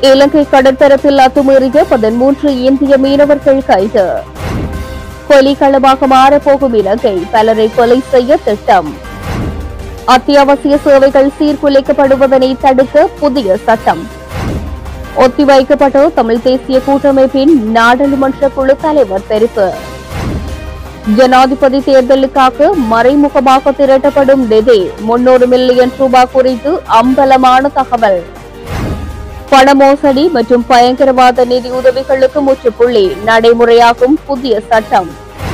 இலங்கை கடற்பரப்பில் அத்துமீறிய 13 இந்திய மீனவர்கள் கைது. கொலிகளமாக மாறப்போகும் இலங்கை, பலரை கொலை செய்ய திட்டம். அத்தியாவசிய சேவைகள் சீர்குலைக்கப்படுவதனை தடுக்க புதிய சட்டம். ஒத்திவைக்கப்பட்ட தமிழ் தேசிய கூட்டமைப்பின் நாடாளுமன்ற குழு தலைவர் தெரிவு. ஜனாதிபதி தேர்தலுக்காக மறைமுகமாக திரட்டப்படும் நிதி 300 மில்லியன் ரூபாய் குறித்து அம்பலமான தகவல். பண மோசடி மற்றும் பயங்கரவாத நிதி உதவிகளுக்கு முற்றுப்புள்ளி, நடைமுறையாகும் புதிய சட்டம்.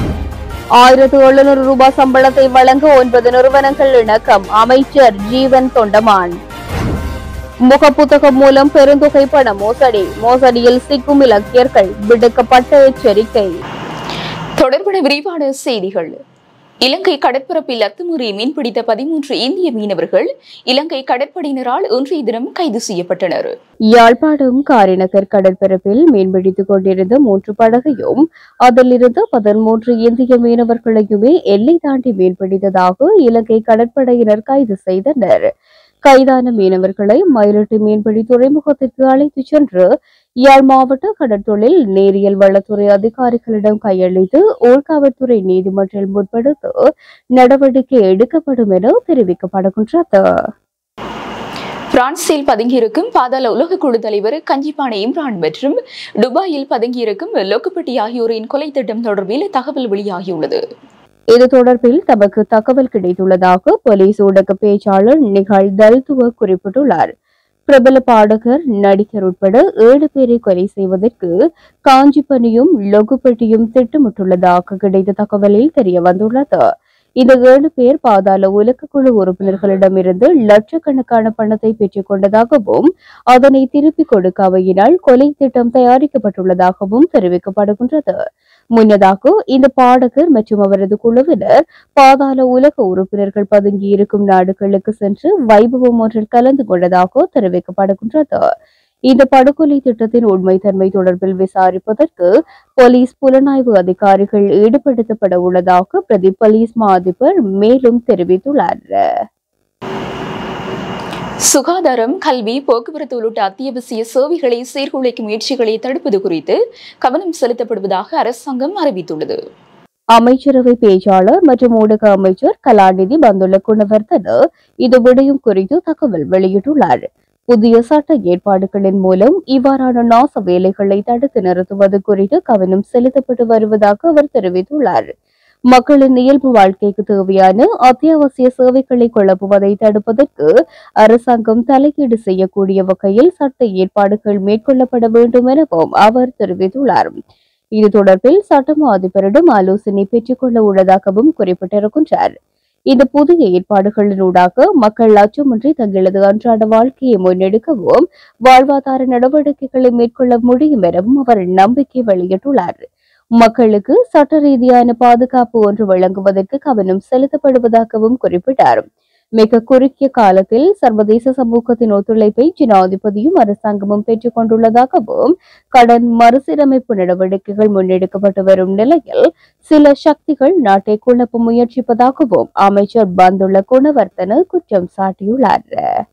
1700 ரூபாய் சம்பளத்தை வழங்க 9 நிறுவனங்கள் இணக்கம். அமைச்சர் ஜீவன் தொண்டமான். முகப்புத்தகம் மூலம் பெருந்தொகை பண மோசடி, மோசடியில் சிக்கும் இலக்கியர்கள், விடுக்கப்பட்ட எச்சரிக்கை. தொடர்பான விரிவான செய்திகள். இலங்கை கடற்பரப்பில் அத்துமீறி மீன்பிடித்த 13 இந்திய மீனவர்கள் இலங்கை கடற்படையினரால் இன்றைய தினம் கைது செய்யப்பட்டனர். யாழ்ப்பாணம் காரிநகர் கடற்பரப்பில் மீன்பிடித்துக் கொண்டிருந்த 3 படகையும் அதிலிருந்து 13 இந்திய மீனவர்களையுமே எல்லை தாண்டி மீன்பிடித்ததாக இலங்கை கடற்படையினர் கைது செய்தனர். கைதான மீனவர்களை மயிலட்டி மீன்பிடி துறைமுகத்திற்கு அழைத்துச் சென்று யாழ் மாவட்ட கடற்தொழில் நேரியல் வளத்துறை அதிகாரிகளிடம் கையளித்து ஊர்காவல்துறை நீதிமன்றில் முற்படுத்த நடவடிக்கை எடுக்கப்படும் என தெரிவிக்கப்படுகின்றது. பிரான்சில் பதுங்கியிருக்கும் பாதாள உலக குழு தலைவர் கஞ்சிபான இம்ரான் மற்றும் துபாயில் பதுங்கியிருக்கும் லோக்குப்பட்டி ஆகியோரின் கொலை திட்டம் தொடர்பில் தகவல் வெளியாகியுள்ளது. இது தொடர்பில் தமக்கு தகவல் கிடைத்துள்ளதாக போலீஸ் ஊடக பேச்சாளர் நிகால் தல்துவ குறிப்பிட்டுள்ளார். பிரபல பாடகர், நடிகர் உட்பட 7 பேரை கொலை செய்வதற்கு காஞ்சிபனியும் லொகுப்பட்டியும் திட்டமிட்டுள்ளதாக கிடைத்த தகவலில் தெரிய வந்துள்ளது. இந்த 7 பேர் பாதாள உலக குழு உறுப்பினர்களிடமிருந்து லட்சக்கணக்கான பணத்தை பெற்றுக் கொண்டதாகவும் அதனை திருப்பிக் கொடுக்காமையினால் கொலை திட்டம் தயாரிக்கப்பட்டுள்ளதாகவும் தெரிவிக்கப்படுகின்றது. முன்னதாக இந்த பாடகர் மற்றும் அவரது குழுவினர் பாதாள உலக உறுப்பினர்கள் பதுங்கியிருக்கும் நாடுகளுக்கு சென்று வைபவம் ஒன்றில் கலந்து கொண்டதாக தெரிவிக்கப்படுகின்றது. இந்த படுகொலை திட்டத்தின் உண்மைத்தன்மை தொடர்பில் விசாரிப்பதற்கு போலீஸ் புலனாய்வு அதிகாரிகள் ஈடுபடுத்தப்பட உள்ளதாக பிரதி போலீஸ் மா அதிபர் மேலும் தெரிவித்துள்ளார். சுகாதாரம், கல்வி, போக்குவரத்து உள்ளிட்ட அத்தியாவசிய சேவைகளை சீர்குலைக்கும் முயற்சிகளை தடுப்பது குறித்து கவனம் செலுத்தப்படுவதாக அரசாங்கம் அறிவித்துள்ளது. அமைச்சரவை பேச்சாளர் மற்றும் ஊடக அமைச்சர் கலாநிதி பந்துல குணவர்தன இது விடயம் குறித்து தகவல் வெளியிட்டுள்ளார். புதிய சட்ட ஏற்பாடுகளின் மூலம் இவ்வாறான நாச வேலைகளை தடுத்து நிறுத்துவது குறித்து கவனம் செலுத்தப்பட்டு வருவதாக அவர் தெரிவித்துள்ளார். மக்களின் இயல்பு வாழ்க்கைக்கு தேவையான அத்தியாவசிய சேவைகளை குழப்புவதை தடுப்பதற்கு அரசாங்கம் தலையீடு செய்யக்கூடிய வகையில் சட்ட ஏற்பாடுகள் மேற்கொள்ளப்பட வேண்டும் எனவும் அவர் தெரிவித்துள்ளார். இது தொடர்பில் சட்டமா அதிபரிடம் ஆலோசனை பெற்றுக் கொள்ள உள்ளதாகவும் குறிப்பிட்டிருக்கின்றார். இந்த புதிய ஏற்பாடுகளினூடாக மக்கள் அச்சமின்றி தங்களது அன்றாட வாழ்க்கையை முன்னெடுக்கவும் வாழ்வாதார நடவடிக்கைகளை மேற்கொள்ள முடியும் எனவும் அவர் நம்பிக்கை வெளியிட்டுள்ளார். மக்களுக்கு சட்ட ரீதியான பாதுகாப்பு ஒன்று வழங்குவதற்கு கவனம் செலுத்தப்படுவதாகவும் குறிப்பிட்டார். மிக குறுகிய காலத்தில் சர்வதேச சமூகத்தின் ஒத்துழைப்பை ஜனாதிபதியும் அரசாங்கமும் பெற்றுக் கொண்டுள்ளதாகவும் கடன் மறுசீரமைப்பு நடவடிக்கைகள் முன்னெடுக்கப்பட்டு வரும் நிலையில் சில சக்திகள் நாட்டை குழப்ப முயற்சிப்பதாகவும் அமைச்சர் பந்துல குணவர்தன குற்றம் சாட்டியுள்ளார்.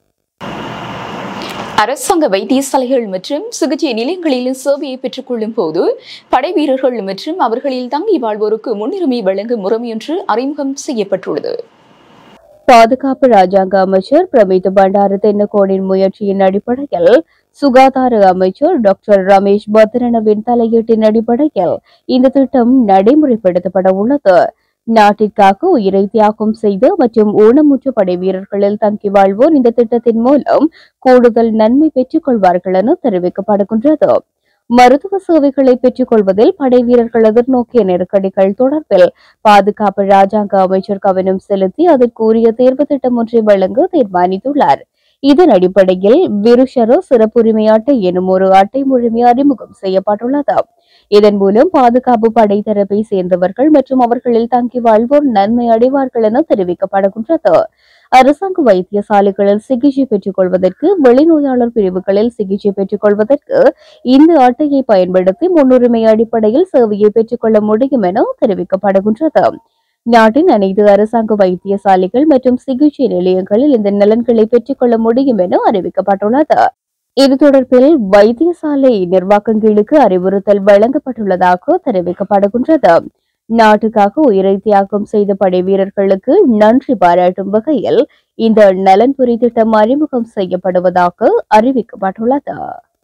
அரசாங்க வைத்தியசாலைகள் மற்றும் சிகிச்சை நிலையங்களில் சேவையை பெற்றுக் கொள்ளும் போது படை வீரர்கள் மற்றும் அவர்களில் தங்கி வாழ்வோருக்கு முன்னுரிமை வழங்கும் முறையொன்று அறிமுகம் செய்யப்பட்டுள்ளது. பாதுகாப்பு ராஜாங்க அமைச்சர் பிரமித் பண்டார தென்னகோனின் முயற்சியின் அடிப்படையில் சுகாதார அமைச்சர் டாக்டர் ரமேஷ் பத்ரனவின் தலையீட்டின் அடிப்படையில் இந்த திட்டம் நடைமுறைப்படுத்தப்பட உள்ளது. நாட்டிற்காக உயிரை தியாகம் செய்து மற்றும் ஊனமுற்ற படை வீரர்களில் தங்கி வாழ்வோர் இந்த திட்டத்தின் மூலம் கூடுதல் நன்மை பெற்றுக் கொள்வார்கள் என தெரிவிக்கப்படுகின்றது. மருத்துவ சேவைகளை பெற்றுக் கொள்வதில் படை வீரர்கள் எதிர்நோக்கிய நெருக்கடிகள் தொடர்பில் பாதுகாப்பு ராஜாங்க அமைச்சர் கவனம் செலுத்தி அதற்குரிய தேர்வு திட்டம் ஒன்றை வழங்க தீர்மானித்துள்ளார். இதன் அடிப்படையில் விருஷர சிறப்புரிமை அட்டை எனும் ஒரு அட்டை முழுமை அறிமுகம் செய்யப்பட்டுள்ளது. இதன் மூலம் பாதுகாப்பு படை தரப்பை சேர்ந்தவர்கள் மற்றும் அவர்களில் தங்கி வாழ்வோர் நன்மை அடைவார்கள் என தெரிவிக்கப்படுகின்றது. அரசாங்க வைத்தியசாலைகளில் சிகிச்சை பெற்றுக் கொள்வதற்கு, வெளிநோயாளர் பிரிவுகளில் சிகிச்சை பெற்றுக் கொள்வதற்கு இந்த அட்டையை பயன்படுத்தி முன்னுரிமை அடிப்படையில் சேவையை பெற்றுக் கொள்ள முடியும் என தெரிவிக்கப்படுகின்றது. நாட்டின் அனைத்து அரசாங்க வைத்தியசாலைகள் மற்றும் சிகிச்சை நிலையங்களில் இந்த நலன்களை பெற்றுக் கொள்ள முடியும் என அறிவிக்கப்பட்டுள்ளது. இது தொடர்பில் வைத்தியசாலை நிர்வாகங்களுக்கு அறிவுறுத்தல் வழங்கப்பட்டுள்ளதாக தெரிவிக்கப்படுகின்றது. நாட்டுக்காக உயிரை தியாகம் செய்த படை வீரர்களுக்கு நன்றி பாராட்டும் வகையில் இந்த நலன்புரி திட்டம் அறிமுகம் செய்யப்படுவதாக அறிவிக்கப்பட்டுள்ளது.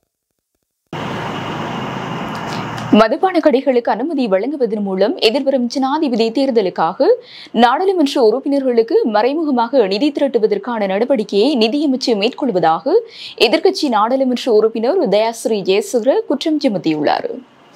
மதுபான கடைகளுக்கு அனுமதி வழங்குவதன் மூலம் எதிர்வரும் ஜனாதிபதி தேர்தலுக்காக நாடாளுமன்ற உறுப்பினர்களுக்கு மறைமுகமாக நிதி திரட்டுவதற்கான நடவடிக்கையை நிதியமைச்சு மேற்கொள்வதாக எதிர்க்கட்சி நாடாளுமன்ற உறுப்பினர் தயாஸ்ரீ ஜெயசூர குற்றம் சுமத்தியுள்ளார்.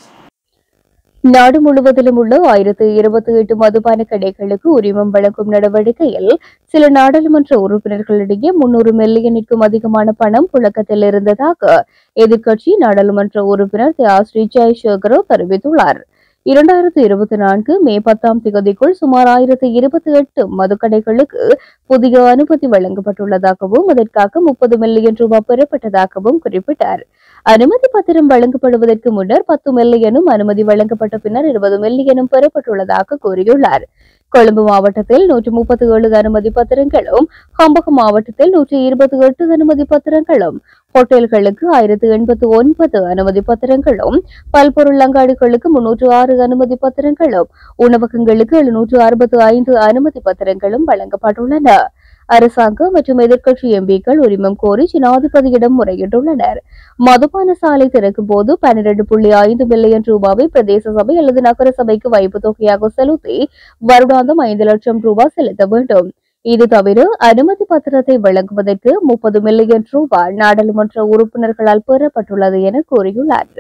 நாடு முழுவதிலும் உள்ள 1028 மதுபான கடைகளுக்கு உரிமம் வழங்கும் நடவடிக்கையில் சில நாடாளுமன்ற உறுப்பினர்களிடையே 300 மில்லியனுக்கும் அதிகமான பணம் புழக்கத்தில் இருந்ததாக எதிர்க்கட்சி நாடாளுமன்ற உறுப்பினர் தயாஸ்ரீ ஜெயசேகர தெரிவித்துள்ளார். 2024 மே 10ஆம் தேதிக்குள் சுமார் 1028 மதுக்கடைகளுக்கு புதிய அனுமதி வழங்கப்பட்டுள்ளதாகவும் அதற்காக 30 மில்லியன் ரூபாய் பெறப்பட்டதாகவும் குறிப்பிட்டார். அனுமதி பத்திரம் வழங்கப்படுவதற்கு முன்னர் 10 மில்லியனும் அனுமதி வழங்கப்பட்ட பின்னர் 20 மில்லியனும் பெறப்பட்டுள்ளதாக கூறியுள்ளார். கொழும்பு மாவட்டத்தில் 137 அனுமதி பத்திரங்களும், ஹம்பகம் மாவட்டத்தில் 128 அனுமதி பத்திரங்களும், ஹோட்டல்களுக்கு 1089 அனுமதி பத்திரங்களும், பல்பொருள் அங்காடிகளுக்கு 306 அனுமதி பத்திரங்களும், உணவகங்களுக்கு 765 அனுமதி பத்திரங்களும் வழங்கப்பட்டுள்ளன. அரசாங்கம் மற்றும் எதிர்க்கட்சி எம்பிக்கள் உரிமம் கோரி ஜனாதிபதியிடம் முறையிட்டுள்ளனர். மதுபான சாலை திறக்கும் போது 12.5 மில்லியன் ரூபாவை பிரதேச சபை அல்லது நகர சபைக்கு வைப்பு தொகையாக செலுத்தி வருடாந்தம் 5 லட்சம் ரூபாய் செலுத்த வேண்டும். இது தவிர அனுமதி பத்திரத்தை வழங்குவதற்கு 30 மில்லியன் ரூபாய் நாடாளுமன்ற உறுப்பினர்களால் பெறப்பட்டுள்ளது என கூறியுள்ளார்.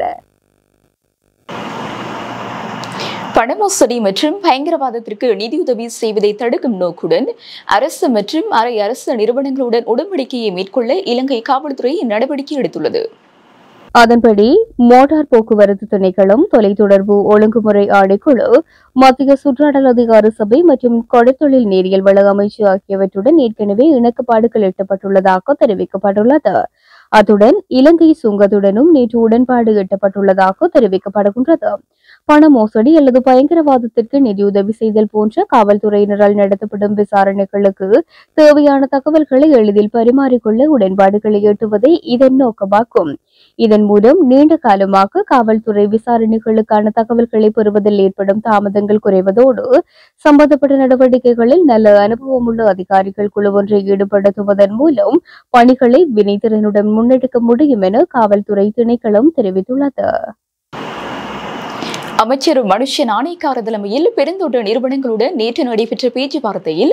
பணமோசடி மற்றும் பயங்கரவாதத்திற்கு நிதியுதவி செய்வதை தடுக்கும் நோக்குடன் அரசு மற்றும் அரை அரசு நிறுவனங்களுடன் உடன்படிக்கையை மேற்கொள்ள இலங்கை காவல்துறை நடவடிக்கை எடுத்துள்ளது. அதன்படி மோட்டார் போக்குவரத்து திணைக்களம், தொலைத்தொடர்பு ஒழுங்குமுறை ஆணைக்குழு, மத்திய சுற்றாடல் அதிகார சபை மற்றும் கொடைத்தொழில் நேரியல் வள அமைச்சு ஆகியவற்றுடன் ஏற்கனவே இணக்கப்பாடுகள் எட்டப்பட்டுள்ளதாக தெரிவிக்கப்பட்டுள்ளது. அத்துடன் இலங்கை சுங்கத்துடனும் நேற்று உடன்பாடு எட்டப்பட்டுள்ளதாக தெரிவிக்கப்படுகின்றது. பண மோசடி அல்லது பயங்கரவாதத்திற்கு நிதியுதவி செய்தல் போன்ற காவல்துறையினரால் நடத்தப்படும் விசாரணைகளுக்கு தேவையான தகவல்களை எளிதில் பரிமாறிக்கொள்ள உடன்பாடுகளை எட்டுவதே இதன் நோக்கமாகும். இதன் மூலம் நீண்ட காலமாக காவல்துறை விசாரணைகளுக்கான தகவல்களை பெறுவதில் ஏற்படும் தாமதங்கள் குறைவதோடு சம்பந்தப்பட்ட நடவடிக்கைகளில் நல்ல அனுபவமுள்ள அதிகாரிகள் குழு ஒன்றை ஈடுபடுத்துவதன் மூலம் பணிகளை வினைத்திறனுடன் முன்னெடுக்க முடியும் என காவல்துறை திணைக்களம் தெரிவித்துள்ளது. அமைச்சர் மனுஷ நாணயக்கார தலைமையில் பெருந்தோட்ட நிறுவனங்களுடன் நேற்று நடைபெற்ற பேச்சுவார்த்தையில்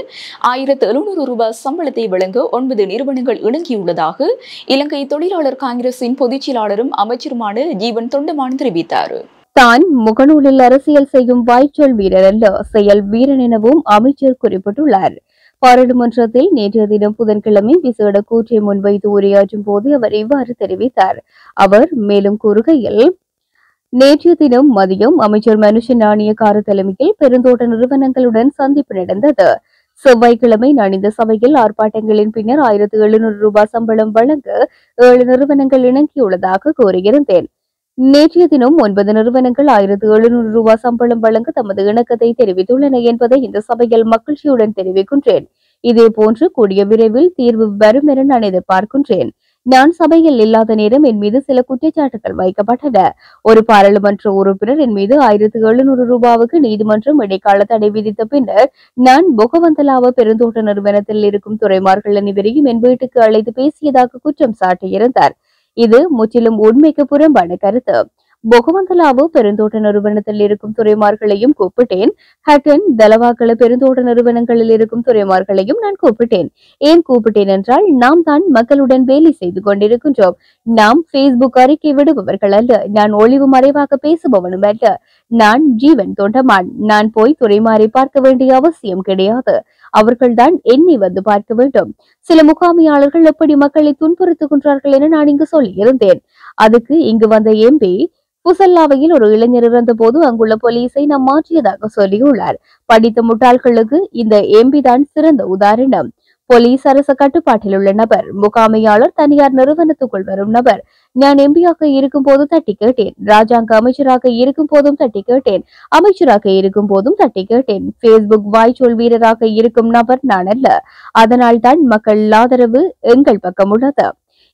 1700 ரூபாய் சம்பளத்தை வழங்க 9 நிறுவனங்கள் இணங்கியுள்ளதாக இலங்கை தொழிலாளர் காங்கிரசின் பொதுச் செயலாளரும் அமைச்சருமான ஜீவன் தொண்டமான் தெரிவித்தார். தான் முகநூலில் அரசியல் செய்யும் வாய்ச்சொல் வீரர் அல்ல, செயல் வீரன் எனவும் அமைச்சர் குறிப்பிட்டுள்ளார். பாராளுமன்றத்தில் நேற்றைய தினம் புதன்கிழமை விசேட கூற்றை முன்வைத்து உரையாற்றும் போது அவர் இவ்வாறு தெரிவித்தார். அவர் மேலும் கூறுகையில், நேற்றைய தினம் மதியம் அமைச்சர் மனுஷ நாணயக்கார தலைமையில் பெருந்தோட்ட நிறுவனங்களுடன் சந்திப்பு நடந்தது. செவ்வாய்க்கிழமை நான் இந்த சபையில் ஆர்ப்பாட்டங்களின் பின்னர் 1700 ரூபாய் சம்பளம் வழங்க 7 நிறுவனங்கள் இணங்கியுள்ளதாக கூறியிருந்தேன். நேற்றைய தினம் 9 நிறுவனங்கள் 1700 ரூபாய் சம்பளம் வழங்க தமது இணக்கத்தை தெரிவித்துள்ளன என்பதை இந்த சபையில் மகிழ்ச்சியுடன் தெரிவிக்கின்றேன். இதேபோன்று கூடிய விரைவில் தீர்வு வரும் என நான் எதிர்பார்க்கின்றேன். நான் சபையில் இல்லாத நேரம் என் மீது சில குற்றச்சாட்டுகள் வைக்கப்பட்டன. ஒரு பாராளுமன்ற உறுப்பினர் என் மீது 1700 ரூபாவுக்கு நீதிமன்றம் இடைக்கால தடை விதித்த பின்னர் நான் பொகவந்தலாவ பெருந்தோட்ட நிறுவனத்தில் இருக்கும் துறைமார்கள் அனைவரையும் என் வீட்டுக்கு அழைத்து பேசியதாக குற்றம் சாட்டியிருந்தார். இது முற்றிலும் உண்மைக்கு புறம்பான கருத்து. பொகவந்தலாவோ பெருந்தோட்ட நிறுவனத்தில் இருக்கும் துறைமார்களையும் கூப்பிட்டேன். ஹட்டன், தலவாக்கல பெருந்தோட்ட நிறுவனங்களில் இருக்கும் துறைமார்களையும் நான் கூப்பிட்டேன். ஏன் கூப்பிட்டேன் என்றால், நாம் தான் மக்களுடன் வேலை செய்து கொண்டிருக்கின்றோம். நாம் பேஸ்புக் அறிக்கை விடுபவர்கள் அல்ல. நான் ஒளிவு மறைவாக பேசுபவனும் அல்ல. நான் ஜீவன் தொண்டமான். நான் போய் துறைமாரை பார்க்க வேண்டிய அவசியம் கிடையாது. அவர்கள்தான் என்னை வந்து பார்க்க வேண்டும். சில முகாமையாளர்கள் எப்படி மக்களை துன்புறுத்துகின்றார்கள் என நான் இங்கு சொல்லியிருந்தேன். அதுக்கு இங்கு வந்த எம்பி புசல்லாவையில் ஒரு இளைஞர் இருந்த போது அங்குள்ள போலீஸை நாம் மாற்றியதாக சொல்லியுள்ளார். படித்த முட்டாள்களுக்கு இந்த எம்பி தான் சிறந்த உதாரணம். போலீஸ் அரச கட்டுப்பாட்டில் உள்ள நபர், முகாமையாளர் தனியார் நிறுவனத்துக்குள் வரும் நபர். நான் எம்பியாக இருக்கும் போது தட்டி கேட்டேன். ராஜாங்க அமைச்சராக இருக்கும் போதும் தட்டி கேட்டேன். அமைச்சராக இருக்கும் போதும் தட்டி கேட்டேன். பேஸ்புக் வாய்ச்சொல் வீரராக இருக்கும் நபர் நான் அல்ல. அதனால் தான் மக்கள் ஆதரவு எங்கள் பக்கம் உள்ளது.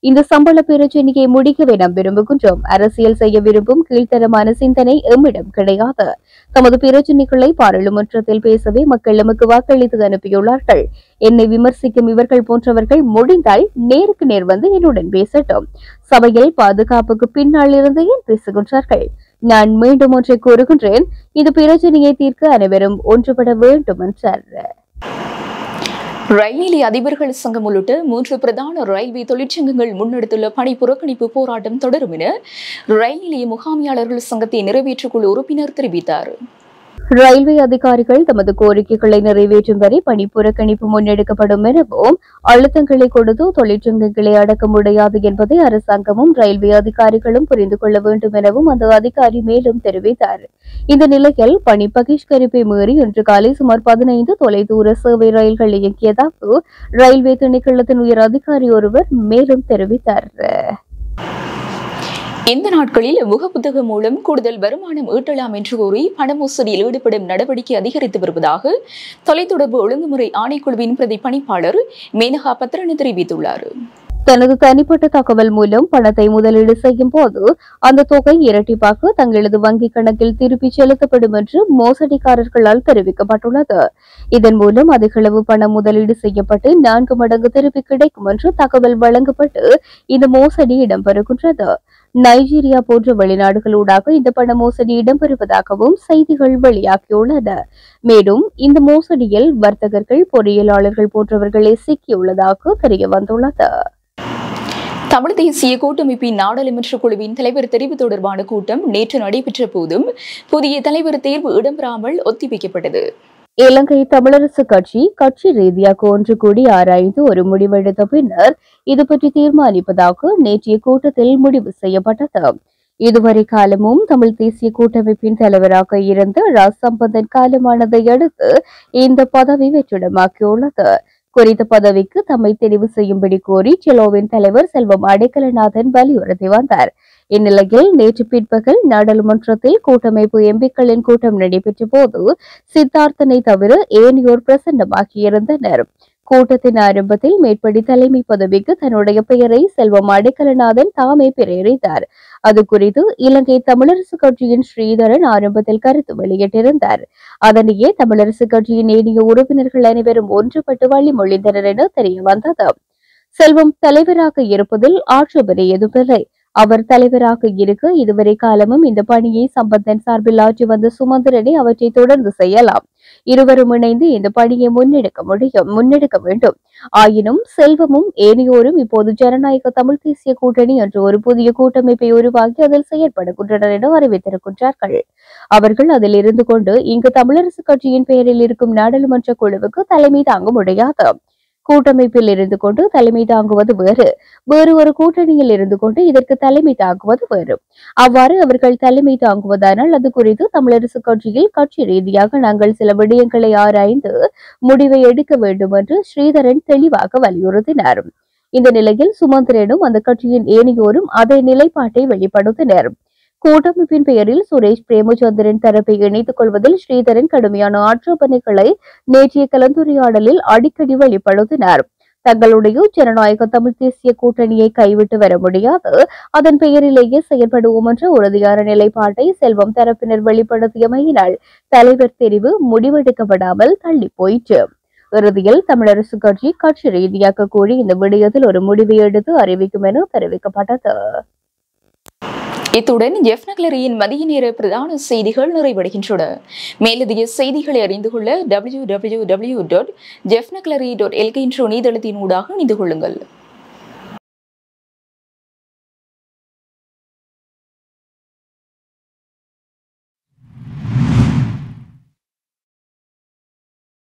இந்த சம்பள பிரச்சினையை முடிக்கவே நாம் விரும்புகின்றோம். அரசியல் செய்ய விரும்பும் கீழ்த்தரமான சிந்தனை எம்மிடம் கிடையாது. தமது பிரச்சினைகளை பாராளுமன்றத்தில் பேசவே மக்கள் நமக்கு வாக்களித்து அனுப்பியுள்ளார்கள். என்னை விமர்சிக்கும் இவர்கள் போன்றவர்கள் முடிந்தால் நேருக்கு நேர் வந்து என்னுடன் பேசட்டும். சபையில் பாதுகாப்புக்கு பின்னால் இருந்து ஏன் பேசுகின்றார்கள்? நான் மீண்டும் ஒன்றை கூறுகின்றேன், இந்த பிரச்சனையை தீர்க்க அனைவரும் ஒன்றுபட வேண்டும் என்றார். ரயில் நிலைய அதிபர்கள் சங்கம் உள்ளிட்ட 3 பிரதான ரயில்வே தொழிற்சங்கங்கள் முன்னெடுத்துள்ள பணி புறக்கணிப்பு போராட்டம் தொடரும் என ரயில் நிலைய முகாமியாளர்கள் சங்கத்தின் நிறைவேற்றுக்குழு உறுப்பினர் தெரிவித்தார். ரயில்வே அதிகாரிகள் தமது கோரிக்கைகளை நிறைவேற்றும் வரை பணி புறக்கணிப்பு முன்னெடுக்கப்படும் எனவும், அழுத்தங்களை கொடுத்து தொழிற்சங்கங்களை அடக்க முடியாது என்பதை அரசாங்கமும் ரயில்வே அதிகாரிகளும் புரிந்து கொள்ள வேண்டும் எனவும் அந்த அதிகாரி மேலும் தெரிவித்தார். இந்த நிலையில் பணி பகிஷ்கரிப்பை மீறி இன்று காலை சுமார் 15 தொலைதூர சேவை ரயில்கள் இயக்கியதாக ரயில்வே திணைக்களத்தின் உயர் அதிகாரி ஒருவர் மேலும் தெரிவித்தார். இந்த நாட்களில் முகப்புத்தகம் மூலம் கூடுதல் வருமானம் ஈட்டலாம் என்று கூறி பண மோசடியில் ஈடுபடும் நடவடிக்கை அதிகரித்து வருவதாக தொலைத்தொடர்பு ஒழுங்குமுறை ஆணைக்குழுவின் பிரதி பணிப்பாளர் மேனகா பத்ரன் தெரிவித்துள்ளார். தனது தனிப்பட்ட தகவல் மூலம் பணத்தை முதலீடு செய்யும் போது அந்த தொகை இரட்டிப்பாக தங்களது வங்கிக் கணக்கில் திருப்பி செலுத்தப்படும் என்று மோசடிக்காரர்களால் தெரிவிக்கப்பட்டுள்ளது. இதன் மூலம் அதிகளவு பணம் முதலீடு செய்யப்பட்டு 4 மடங்கு திருப்பி கிடைக்கும் என்று தகவல் வழங்கப்பட்டு இந்த மோசடி இடம்பெறுகின்றது. நைஜீரியா போன்ற வெளிநாடுகளூடாக இந்த பண மோசடி இடம்பெறுவதாகவும் செய்திகள் வெளியாகியுள்ளன. மேலும் இந்த மோசடியில் வர்த்தகர்கள், பொறியியலாளர்கள் போன்றவர்களே சிக்கியுள்ளதாக தெரிய வந்துள்ளது. தமிழ் தேசிய கூட்டமைப்பின் நாடாளுமன்ற குழுவின் தலைவர் தெரிவு தொடர்பான கூட்டம் நேற்று நடைபெற்ற போதும் புதிய தலைவர் தேர்வு இடம்பெறாமல் ஒத்திவைக்கப்பட்டது. இலங்கை தமிழரசு கட்சி ரீதியாக ஒன்று கூடி ஆராய்ந்து ஒரு முடிவெடுத்த பின்னர் இது பற்றி தீர்மானிப்பதாக நேற்றைய கூட்டத்தில் முடிவு செய்யப்பட்டது. இதுவரை காலமும் தமிழ் தேசிய கூட்டமைப்பின் தலைவராக இருந்த ராசம்பந்தன் காலமானதை அடுத்து இந்த பதவி வெற்றிடமாக்கியுள்ளது. குறித்த பதவிக்கு தம்மை தெரிவு செய்யும்படி கோரி செலோவின் தலைவர் செல்வம் அடைக்கலநாதன் வலியுறுத்தி வந்தார். இந்நிலையில் நேற்று பிற்பகல் நாடாளுமன்றத்தில் கூட்டமைப்பு எம்பிக்களின் கூட்டம் நடைபெற்ற போது சித்தார்த்தனை தவிர ஏனையோர் பிரசன்னமாகியிருந்தனர். கூட்டத்தின் ஆரம்பத்தில் மேற்படி தலைமை பதவிக்கு தன்னுடைய பெயரை செல்வம் அடைக்கலநாதன் தாமே பிரேரித்தார். அது குறித்து இலங்கை தமிழரசு கட்சியின் ஸ்ரீதரன் ஆரம்பத்தில் கருத்து வெளியிட்டிருந்தார். அதனையே தமிழரசு கட்சியின் ஏனைய உறுப்பினர்கள் அனைவரும் ஒன்றுபட்டு வழிமொழிந்தனர் என தெரிய வந்தது. செல்வம் தலைவராக இருப்பதில் ஆட்சேபனை எதுவில்லை. அவர் தலைவராக இருக்க இதுவரை காலமும் இந்த பணியை சம்பந்தன் சார்பில் ஆற்றி வந்த சுமந்திரனை அவற்றை தொடர்ந்து செய்யலாம். இருவரும் இணைந்து இந்த பணியை முன்னெடுக்க வேண்டும். ஆயினும் செல்வமும் ஏனையோரும் இப்போது ஜனநாயக தமிழ் தேசிய கூட்டணி என்ற ஒரு புதிய கூட்டமைப்பை உருவாக்கி அதில் செயற்படுகின்றனர் என அறிவித்திருக்கின்றார்கள். அவர்கள் அதில் இருந்து கொண்டு இங்கு தமிழரசு கட்சியின் பெயரில் இருக்கும் நாடாளுமன்ற குழுவுக்கு தலைமை தாங்க முடியாது. கூட்டமைப்பில் இருந்து கொண்டு தலைமை தாங்குவது வேறு ஒரு கூட்டணியில் இருந்து கொண்டு இதற்கு தலைமை தாங்குவது வேறு. அவ்வாறு அவர்கள் தலைமை தாங்குவதானால் அது குறித்து தமிழரசு கட்சியில் கட்சி ரீதியாக நாங்கள் சில விடயங்களை ஆராய்ந்து முடிவை எடுக்க வேண்டும் என்று ஸ்ரீதரன் தெளிவாக வலியுறுத்தினார். இந்த நிலையில் சுமந்திரனும் அந்த கட்சியின் ஏனையோரும் அதே நிலைப்பாட்டை வெளிப்படுத்தினர். கூட்டமைப்பின் பெயரில் சுரேஷ் பிரேமச்சந்திரன் தரப்பை இணைத்துக் கொள்வதில் ஸ்ரீதரன் கடுமையான ஆட்சேபனைகளை நேற்றைய கலந்துரையாடலில் அடிக்கடி வெளிப்படுத்தினார். தங்களுடைய ஜனநாயக தமிழ் தேசிய கூட்டணியை கைவிட்டு வர முடியாது, அதன் பெயரிலேயே செயற்படுவோம் என்ற உறுதியான நிலைப்பாட்டை செல்வம் தரப்பினர் வெளிப்படுத்தியமையினால் தலைவர் தெரிவு முடிவெடுக்கப்படாமல் தள்ளி போயிற்று. இறுதியில் தமிழரசு கட்சி ரீதியாக கூறி இந்த விடயத்தில் ஒரு முடிவை எடுத்து அறிவிக்கும் என தெரிவிக்கப்பட்டது. இத்துடன் ஜெஃப்னக்லரியின் மதிய நேர பிரதான செய்திகள் நிறைவடைகின்றன. மேலதிக செய்திகளை அறிந்து கொள்ள www.jeffnaclery.lk என்ற இணையதளத்தின் ஊடாக இணைந்து கொள்ளுங்கள்.